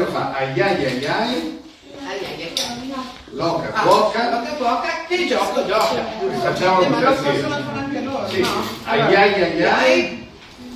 lo fa ai ai ai ai, loca cuoca, che gioco gioca? Facciamo un piacere. Sì. Ai ai ai ai,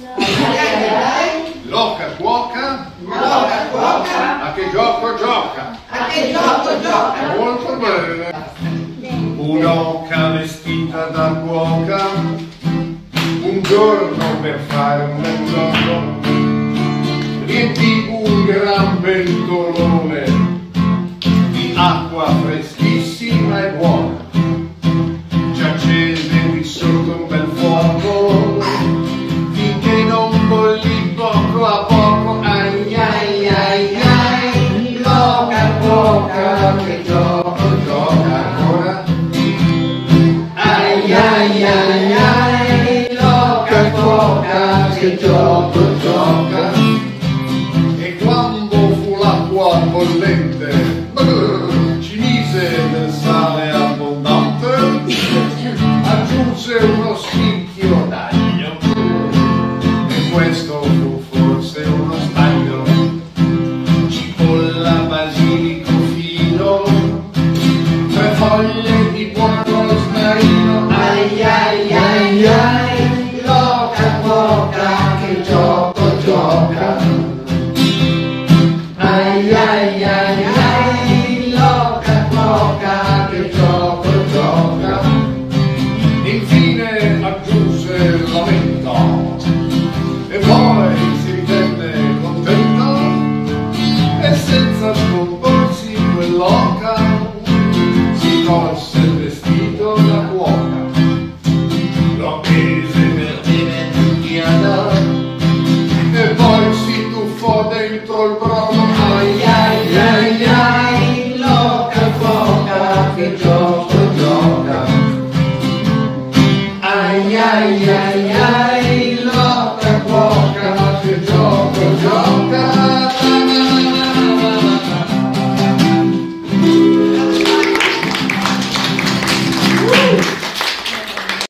loca cuoca, a che gioco gioca? Molto bene. Un'oca vestita da cuoca, un giorno per fare un bel gioco, riempì un gran pentolone di acqua freschissima e buona. Ci accese lì sotto un bel fuoco, finché non bollì poco a poco. Ai ai ai ai, loca cuoca, che gioco gioca ancora. Ai ai ai ai, loca cuoca, che gioco gioca. E quando fu l'acqua bollente, ci mise del sale abbondante, aggiunse uno spicchio d'aglio, e questo fu forse uno sbaglio. Cipolla, basilico fino, 3 foglie di buon rosmarino. Ai ai ai ai, loca cuoca, che gioco gioca. Ai ai ai ai, loca cuoca, che gioco gioca. Infine aggiunse la menta, e poi si ritenne contenta, e senza scomporsi quell'oca si tolse il vestito da cuoca, lo appese per dimentichiana e poi si tuffò dentro il brodo. Ai ai ai ai, loca cuoca, che gioco gioca. Ai ai ai.